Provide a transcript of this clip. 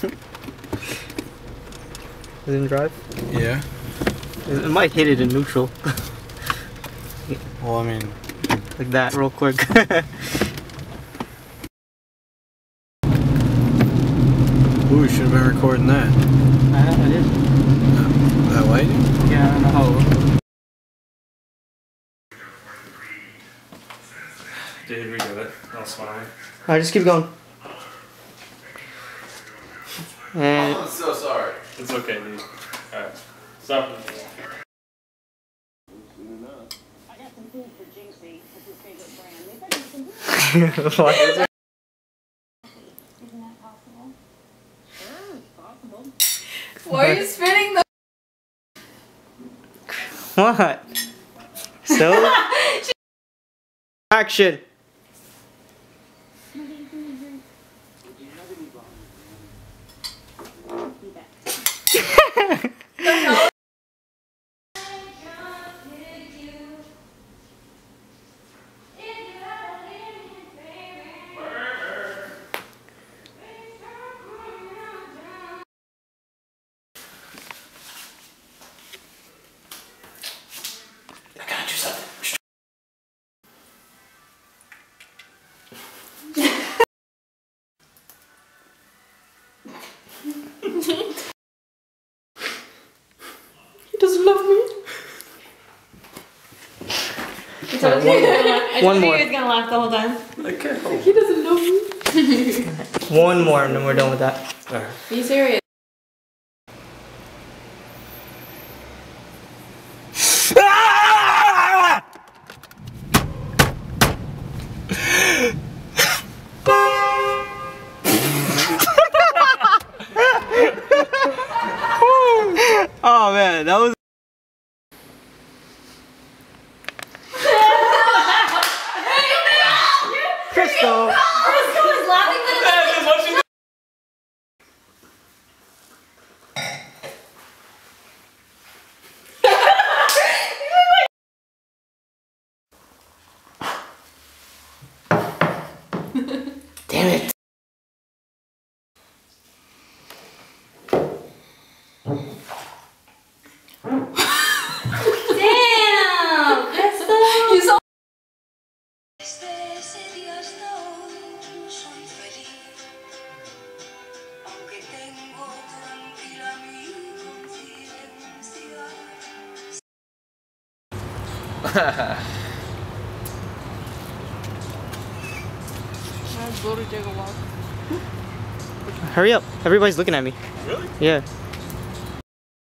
Is it in drive? Yeah. It might hit it in neutral. Well, I mean, like that, real quick. ooh, we should have been recording that. I did. That lighting? Yeah, I don't know how. Dude, redo it. That's fine. Alright, just keep going. And I'm so sorry. It's okay, dude. Alright. Stop. I got some food for Jinxie. That's his favorite brand. They said you can do it. what is it? Isn't that possible? Sure, it's possible. Why are you spinning the What? So? Action! I gotta do something. He doesn't love me. It's okay. I One told you more. he was gonna laugh the whole time. I can't help. He doesn't love me. One more and then we're done with that. Be serious. Oh man, that was. Crystal! Crystal is laughing at us. Damn it! Damn! Crystal! You so Hurry up! Everybody's looking at me. Really? Yeah.